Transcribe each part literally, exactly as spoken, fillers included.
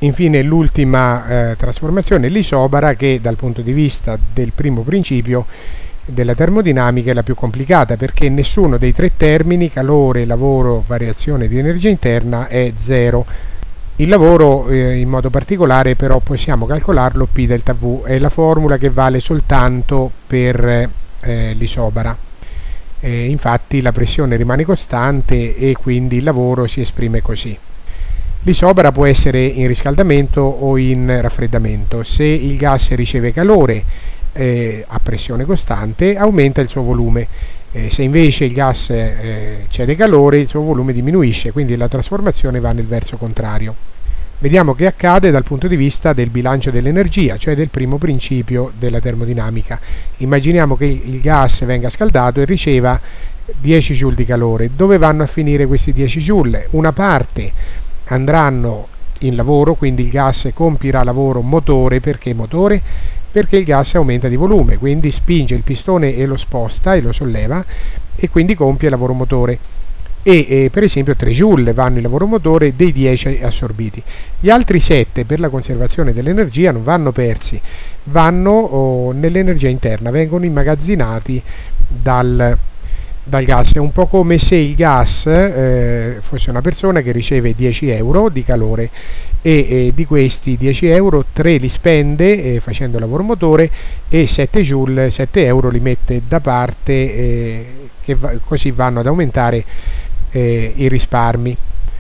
Infine l'ultima eh, trasformazione, l'isobara, che dal punto di vista del primo principio della termodinamica è la più complicata, perché nessuno dei tre termini, calore, lavoro, variazione di energia interna, è zero. Il lavoro eh, in modo particolare però possiamo calcolarlo P delta V, è la formula che vale soltanto per eh, l'isobara. Eh, infatti la pressione rimane costante e quindi il lavoro si esprime così. L'isobara può essere in riscaldamento o in raffreddamento. Se il gas riceve calore eh, a pressione costante, aumenta il suo volume. Eh, se invece il gas eh, cede calore, il suo volume diminuisce, quindi la trasformazione va nel verso contrario. Vediamo che accade dal punto di vista del bilancio dell'energia, cioè del primo principio della termodinamica. Immaginiamo che il gas venga scaldato e riceva dieci joule di calore. Dove vanno a finire questi dieci joule? Una parte andranno in lavoro, quindi il gas compirà lavoro motore. Perché motore? Perché il gas aumenta di volume, quindi spinge il pistone e lo sposta e lo solleva e quindi compie lavoro motore. E eh, per esempio tre joule vanno in lavoro motore dei dieci assorbiti. Gli altri sette per la conservazione dell'energia non vanno persi, vanno oh, nell'energia interna, vengono immagazzinati dal dal gas. È un po' come se il gas eh, fosse una persona che riceve dieci euro di calore e eh, di questi dieci euro tre li spende eh, facendo lavoro motore e sette joule, sette euro li mette da parte, eh, che va, così vanno ad aumentare eh, i risparmi.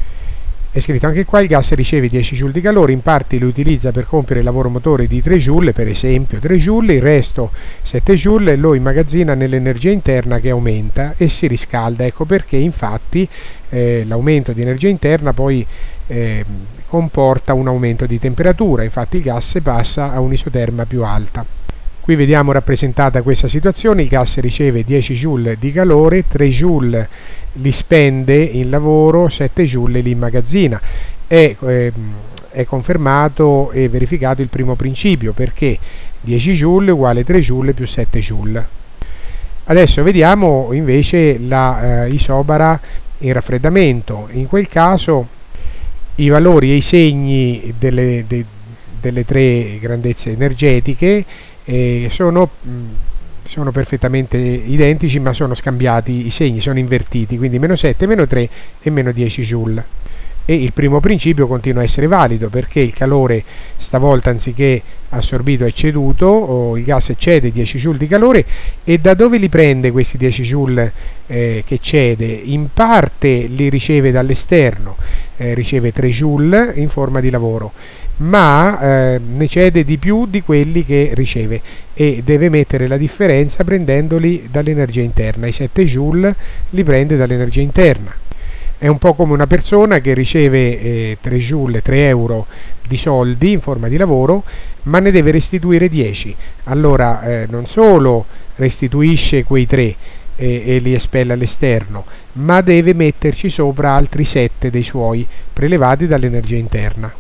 È scritto anche qua: il gas riceve dieci joule di calore, in parte li utilizza per compiere il lavoro motore di tre joule, per esempio tre joule, il resto sette joule lo immagazzina nell'energia interna che aumenta e si riscalda. Ecco perché infatti eh, l'aumento di energia interna poi eh, comporta un aumento di temperatura, infatti il gas passa a un'isoterma più alta. Qui vediamo rappresentata questa situazione: il gas riceve dieci joule di calore, tre joule li spende in lavoro, sette joule li immagazzina. È, eh, è confermato e verificato il primo principio, perché dieci joule uguale tre joule più sette joule. Adesso vediamo invece la eh, isobara in raffreddamento. In quel caso i valori e i segni delle, de, delle tre grandezze energetiche eh, sono, sono perfettamente identici, ma sono scambiati i segni, sono invertiti, quindi meno sette, meno tre e meno dieci joule. E il primo principio continua a essere valido, perché il calore stavolta anziché assorbito è ceduto, o il gas cede dieci joule di calore. E da dove li prende questi dieci joule eh, che cede? In parte li riceve dall'esterno, eh, riceve tre joule in forma di lavoro, ma eh, ne cede di più di quelli che riceve e deve mettere la differenza prendendoli dall'energia interna. I sette joule li prende dall'energia interna. È un po' come una persona che riceve eh, tre joule, tre euro di soldi in forma di lavoro, ma ne deve restituire dieci. Allora eh, non solo restituisce quei tre e, e li espelle all'esterno, ma deve metterci sopra altri sette dei suoi prelevati dall'energia interna.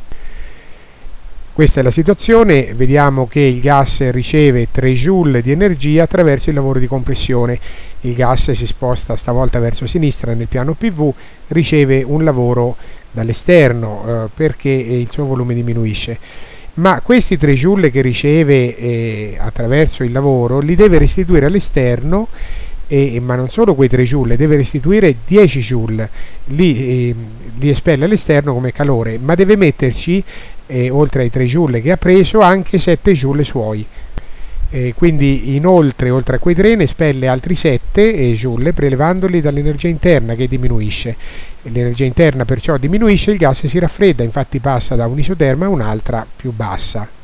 Questa è la situazione. Vediamo che il gas riceve tre joule di energia attraverso il lavoro di compressione. Il gas si sposta stavolta verso sinistra nel piano P V, riceve un lavoro dall'esterno eh, perché il suo volume diminuisce. Ma questi tre joule che riceve eh, attraverso il lavoro li deve restituire all'esterno, eh, ma non solo quei tre joule, deve restituire dieci joule, li, eh, li espelle all'esterno come calore, ma deve metterci E oltre ai tre joule che ha preso anche sette joule suoi, e quindi inoltre oltre a quei tre ne espelle altri sette joule prelevandoli dall'energia interna che diminuisce. L'energia interna perciò diminuisce, il gas si raffredda, infatti passa da un'isoterma a un'altra più bassa.